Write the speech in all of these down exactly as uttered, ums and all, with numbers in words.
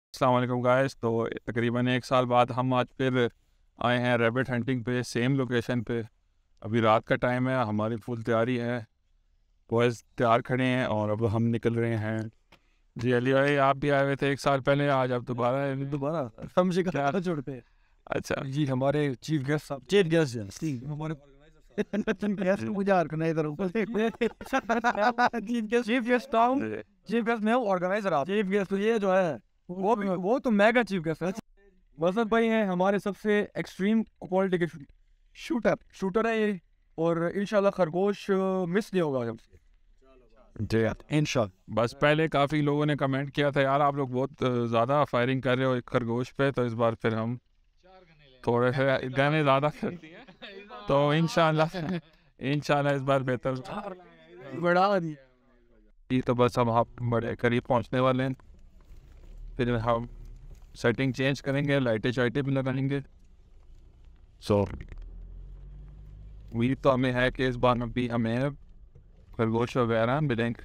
अस्सलाम वालेकुम गाइस। तो तकरीबन एक साल बाद हम आज फिर आए हैं रैबिट हंटिंग पे, सेम लोकेशन पे। अभी रात का टाइम है, हमारी फुल तैयारी है, बॉयज़ तैयार खड़े हैं और अब हम निकल रहे हैं। जी अली भाई, आप भी आए हुए थे एक साल पहले, आज आप दोबारा आए हैं। दोबारा हम शिकार छोड़ पे। अच्छा जी हमारे चीफ गेस्ट साहब चीफ गेस्ट हैं हमारे गेस्ट मुझे ऑर्गेनाइजर हूं chief guest chief guest town chief guest मैं ऑर्गेनाइजर आप चीफ गेस्ट ये जो है वो भी वो तो मेगा चीफ गेस्ट है। वसत भाई हैं हमारे सबसे एक्सट्रीम क्वालिटी के शूटर शूटर है ये, और इंशाल्लाह खरगोश मिस नहीं होगा हमसे जी इंशाल्लाह। बस पहले काफ़ी लोगों ने कमेंट किया था, यार आप लोग बहुत ज़्यादा फायरिंग कर रहे हो एक खरगोश पे, तो इस बार फिर हम थोड़े से गाने ज़्यादा तो इंशाल्लाह इंशाल्लाह इस बार बेहतर बड़ा ये। तो बस हम आप बड़े करीब पहुंचने वाले हैं, फिर हम सेटिंग चेंज करेंगे, लाइटें शाइटें भी लगाएंगे। सो उम्मीद तो हमें है कि इस बार भी हमें खरगोश वगैरह मिलेंगे।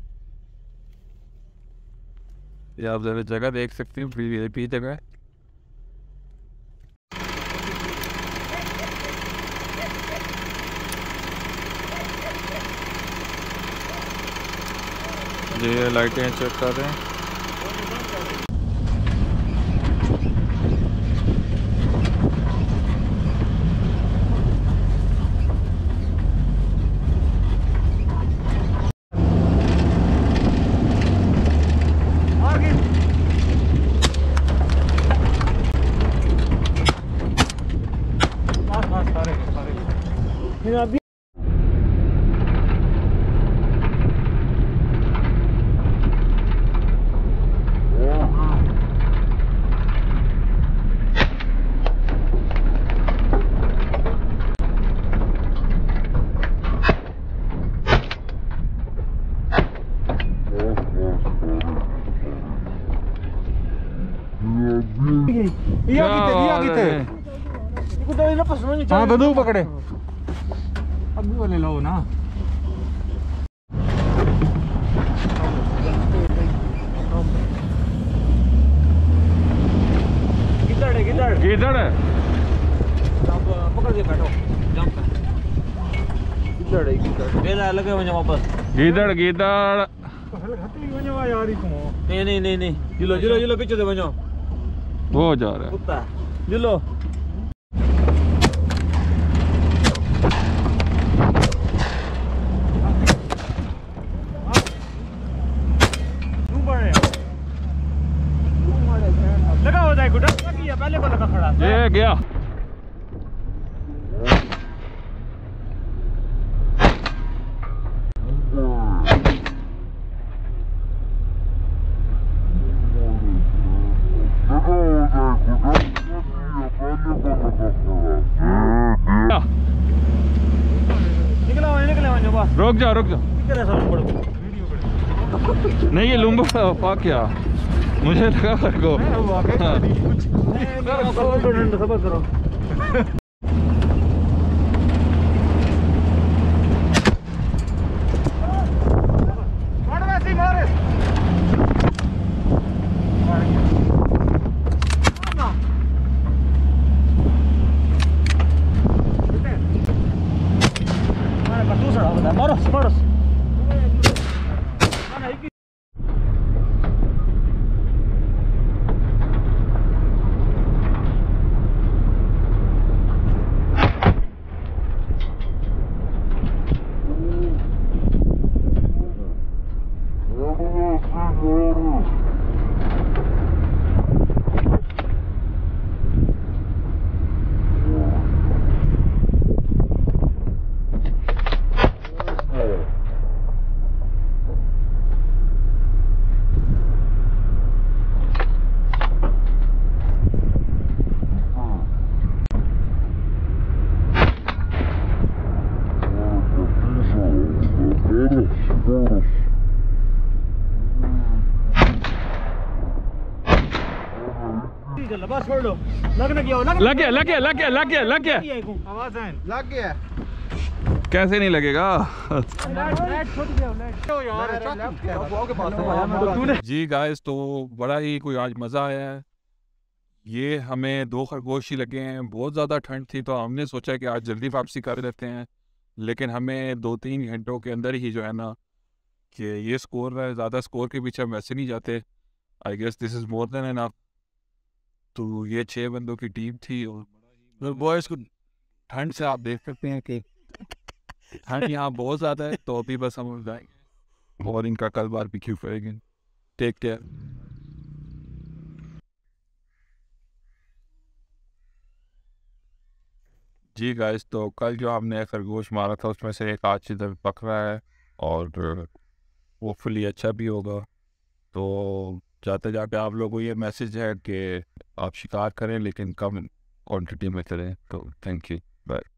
ये आप जरा जगह देख सकते हैं, वी आई पी जगह है। ये लाइटें चेक कर रहे हैं। हाँ बंदूक पकड़े अभी वाले लो ना। किधर है किधर किधर है? आप पकड़ के बैठो जंप कर। किधर है किधर मेरा लगे मुझे वापस गिदड़ गिदड़ यार नहीं नहीं नहीं नहीं जिलो जिलो जिलो पीछे से बनो वो जा रहा है कुत्ता जिलो लगा हो जाए गुड्डा पहले को लगा खड़ा ये गया। रुक जा रुक जा नहीं ये लुम्बा पा क्या मुझे लगा को सबर करो Moros, moros. बस छोड़ लो लग ना गया लग गया लग गया लग गया लग गया लग गया आवाज है लग गया। कैसे नहीं लगेगा? जी गाइस, तो बड़ा ही कोई आज मज़ा आया है। ये हमें दो खरगोश ही लगे हैं, बहुत ज़्यादा ठंड थी तो हमने सोचा कि आज जल्दी वापसी कर लेते हैं, लेकिन हमें दो तीन घंटों के अंदर ही जो है ना कि ये स्कोर है, ज़्यादा स्कोर के पीछे हम वैसे नहीं जाते। I guess this is more than enough. तो ये छः बंदों की टीम थी और बॉयज़ को ठंड से आप देख सकते हैं कि ठंड यहाँ बहुत ज़्यादा है, तो अभी बस हम जाएंगे और इनका कल बारबेक्यू करेंगे। Take care. जी गाइस, तो कल जो हमने खरगोश मारा था उसमें से एक आज इधर पक रहा है और होपफुली अच्छा भी होगा। तो जाते जाते आप लोगों को ये मैसेज है कि आप शिकार करें लेकिन कम क्वांटिटी में करें। तो थैंक यू, बाय।